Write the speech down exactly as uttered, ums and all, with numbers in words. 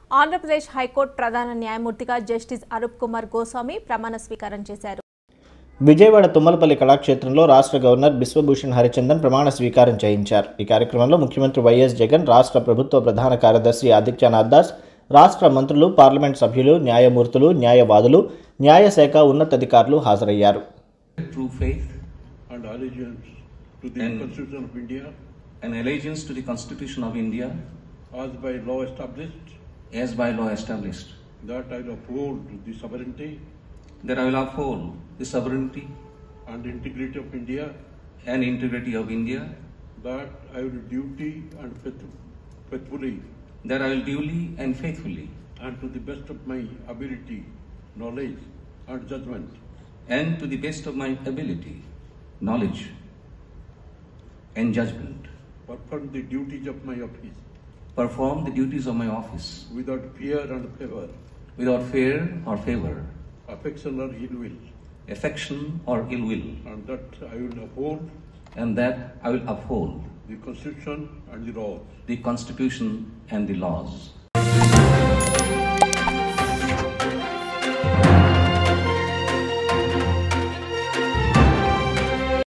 Andhra Pradesh high court ప్రధాన న్యాయమూర్తిగా justice Arup Kumar Goswami ప్రమాణ స్వీకారం చేశారు. విజయవాడ తుమ్మలపల్లి కళాక్షేత్రంలో రాష్ట్ర గవర్నర్ బిశ్వభూషణ్ హరిచందన్ ప్రమాణ స్వీకారం చేయించారు. ఈ కార్యక్రమంలో ముఖ్యమంత్రి వైఎస్ జగన్, రాష్ట్ర ప్రభుత్వ ప్రధాన కార్యదర్శి ఆదిత్యనాథ్ దాస్, రాష్ట్ర మంత్రులు, పార్లమెంట్ సభ్యులు, న్యాయమూర్తులు, న్యాయవాదులు, న్యాయశాఖ ఉన్నతాధికారులు హాజరయ్యారు. True faith and allegiance to the and, Constitution of India, and allegiance to the Constitution of India, as by law established, as by law established, that I will uphold the sovereignty, that I will uphold the sovereignty and integrity of India, and integrity of India, that I will duty and faith- faithfully, that I will duly and faithfully, and to the best of my ability, knowledge and judgment, and to the best of my ability, knowledge, and judgment, perform the duties of my office perform the duties of my office without fear and favor, without fear or favor, affection or ill will, affection or ill will, and that I will uphold and that I will uphold the Constitution and the laws. the Constitution and the laws.